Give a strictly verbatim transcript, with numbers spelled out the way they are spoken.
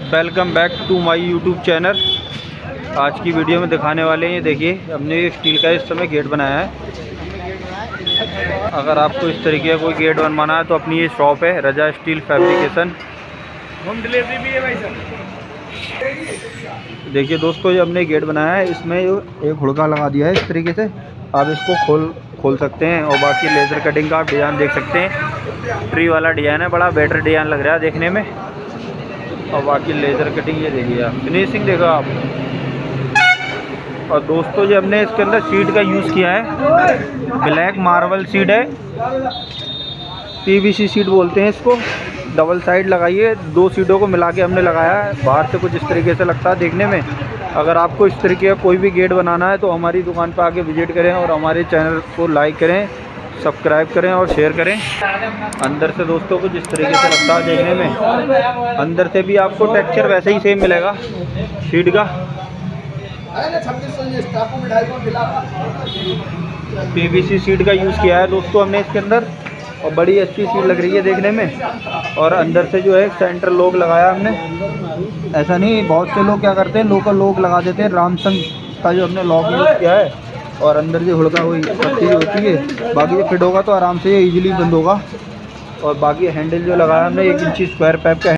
Welcome back to my YouTube channel. आज की video में दिखाने वाले हैं, देखिए हमने स्टील का इस समय गेट बनाया है। अगर आपको इस तरीके का कोई गेट बनवाना है तो अपनी ये शॉप है Raza steel fabrication. Home delivery भी है भाई साहब। देखिए दोस्तों, ये हमने गेट बनाया है, इसमें एक हुड़का लगा दिया है इस तरीके से। आप इसको खोल खोल सकते हैं और बाकी लेज़र कटिंग का आप डिज़ाइन देख सकते हैं। ट्री वाला डिज़ाइन है, बड़ा बेटर डिज़ाइन लग रहा है देखने में। और बाकी लेज़र कटिंग ये देखिए आप, फिनिशिंग देखा आप। और दोस्तों ये हमने इसके अंदर सीट का यूज़ किया है, ब्लैक मार्बल सीट है, पीवीसी सीट बोलते हैं इसको। डबल साइड लगाइए, दो सीटों को मिला के हमने लगाया है। बाहर से कुछ इस तरीके से लगता है देखने में। अगर आपको इस तरीके का कोई भी गेट बनाना है तो हमारी दुकान पर आके विजिट करें और हमारे चैनल को लाइक करें, सब्सक्राइब करें और शेयर करें। अंदर से दोस्तों कुछ इस तरीके से लगता है देखने में। अंदर से भी आपको टेक्सचर वैसे ही सेम मिलेगा सीट का। पीवीसी सीट का यूज़ किया है दोस्तों हमने इसके अंदर, और बड़ी अच्छी सीट लग रही है देखने में। और अंदर से जो है सेंटर लॉक लगाया हमने। ऐसा नहीं, बहुत से लोग क्या करते हैं, लोकल लॉक लगा देते हैं। रामसंग का जो हमने लॉक यूज़ किया है, और अंदर जो हुड़का हुई सब चीज़ होती है। बाकी ये फिट होगा तो आराम से ये ईजिली बंद होगा। और बाकी हैंडल जो लगाया हमने एक इंची स्क्वायर पाइप का